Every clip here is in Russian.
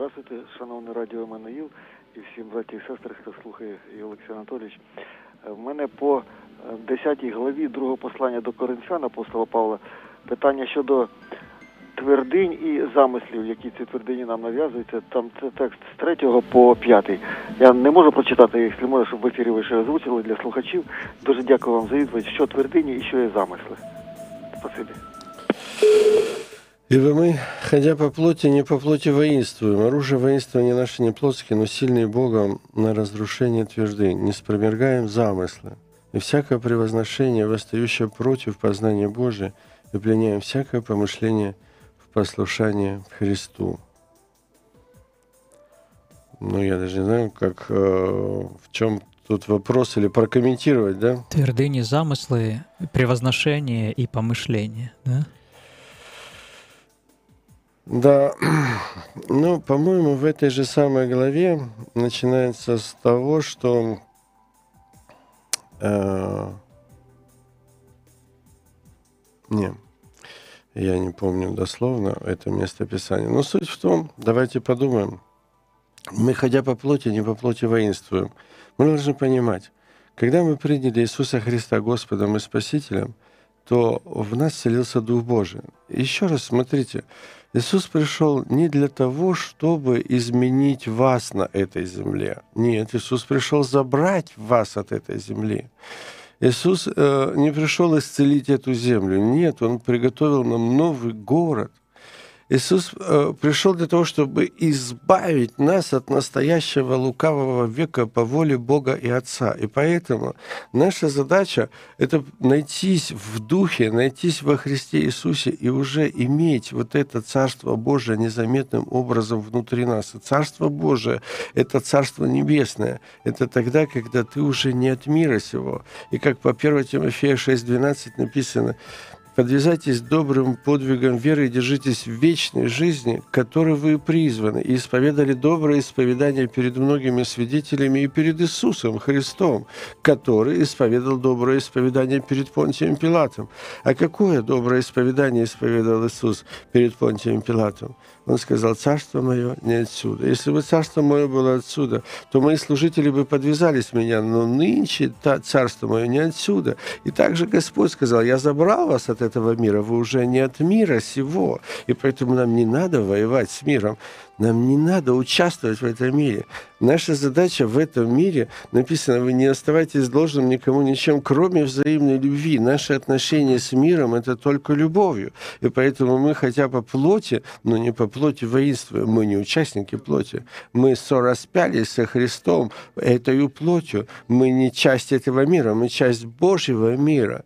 Здравствуйте, шановне радіо Еммануїл і всім браті і сестри, хто слухає, і Олексій Анатолійович. В мене по 10 главі другого послання до Коринфян апостола Павла питання щодо твердинь і замислів, які ці твердині нам нав'язуються. Там це текст з 3 по 5. Я не можу прочитати, якщо може, щоб в ефірі ви ще озвучили для слухачів. Дуже дякую вам за відповідь, що твердині і що є замисли. Спасибі. Ибо мы, ходя по плоти, не по плоти воинствуем. Оружие воинствования наше не плотские, но сильные Богом на разрушение твердынь. Не спровергаем замыслы. И всякое превозношение, восстающее против познания Божия, и пленяем всякое помышление в послушание Христу. Ну, я даже не знаю, как, в чем тут вопрос, или прокомментировать, да? Твердыни, замыслы, превозношение и помышление, да? Да, ну, по-моему, в этой же самой главе начинается с того, что я не помню дословно это местописание. Но суть в том, давайте подумаем, мы, ходя по плоти, не по плоти воинствуем. Мы должны понимать, когда мы приняли Иисуса Христа Господом и Спасителем, то в нас вселился Дух Божий. Еще раз смотрите, Иисус пришел не для того, чтобы изменить вас на этой земле. Нет, Иисус пришел забрать вас от этой земли. Иисус не пришел исцелить эту землю. Нет, Он приготовил нам новый город. Иисус пришел для того, чтобы избавить нас от настоящего лукавого века по воле Бога и Отца. И поэтому наша задача – это найтись в Духе, найтись во Христе Иисусе и уже иметь вот это Царство Божие незаметным образом внутри нас. И Царство Божие – это Царство Небесное. Это тогда, когда ты уже не от мира сего. И как по 1 Тимофея 6:12 написано: «Подвязайтесь добрым подвигом веры и держитесь вечной жизни, к которой вы призваны, и исповедали доброе исповедание перед многими свидетелями и перед Иисусом Христом, который исповедал доброе исповедание перед Понтием Пилатом». А какое доброе исповедание исповедовал Иисус перед Понтием Пилатом? Он сказал: «Царство мое не отсюда. Если бы царство мое было отсюда, то мои служители бы подвязались меня, но нынче царство мое не отсюда». И также Господь сказал: «Я забрал вас от этого мира, вы уже не от мира сего». И поэтому нам не надо воевать с миром, нам не надо участвовать в этом мире. Наша задача в этом мире, написано: «Вы не оставайтесь должным никому ничем, кроме взаимной любви». Наши отношения с миром – это только любовью. И поэтому мы, хотя по плоти, но не по плоти воинствуем. Мы не участники плоти. Мы сораспялись со Христом этой плотью. Мы не часть этого мира, мы часть Божьего мира.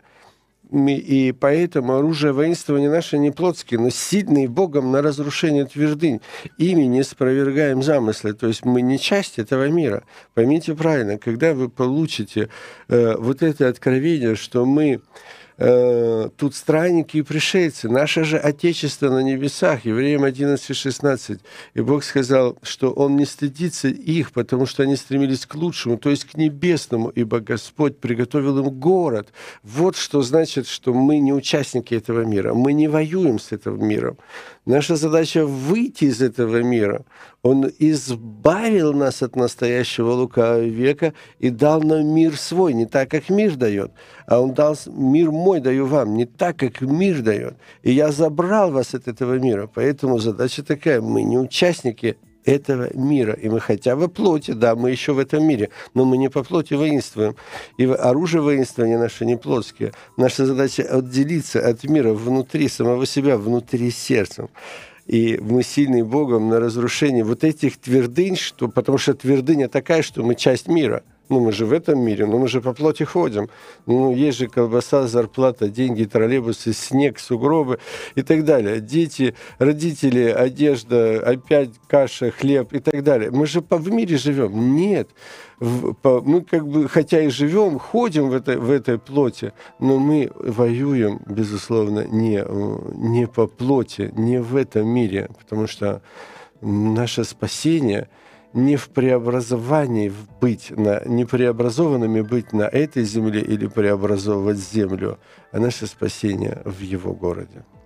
И поэтому оружие воинствования наше не плотские, но сильные Богом на разрушение твердынь. Ими не спровергаем замыслы. То есть мы не часть этого мира. Поймите правильно, когда вы получите вот это откровение, что мы тут странники и пришельцы, наше же Отечество на небесах, Евреям 11:16. И Бог сказал, что Он не стыдится их, потому что они стремились к лучшему, то есть к небесному, ибо Господь приготовил им город. Вот что значит, что мы не участники этого мира, мы не воюем с этим миром. Наша задача выйти из этого мира. Он избавил нас от настоящего лукавого века и дал нам мир свой, не так, как мир дает, а Он дал: «Мир мой даю вам», не так, как мир дает. И я забрал вас от этого мира. Поэтому задача такая: мы не участники этого мира. И мы хотя бы плоти, да, мы еще в этом мире, но мы не по плоти воинствуем. И оружие воинствования наше не плотские. Наша задача отделиться от мира внутри самого себя, внутри сердцем. И мы сильны Богом на разрушение вот этих твердынь, потому что твердыня такая, что мы часть мира. Ну, мы же в этом мире, но мы же по плоти ходим. Ну, есть же колбаса, зарплата, деньги, троллейбусы, снег, сугробы и так далее. Дети, родители, одежда, опять каша, хлеб и так далее. Мы же в мире живем. Нет. Мы как бы, хотя и живем, ходим в этой плоти, но мы воюем, безусловно, не по плоти, не в этом мире, потому что наше спасение не в преобразовании не преобразованными быть на этой земле или преобразовывать землю, а наше спасение в Его городе.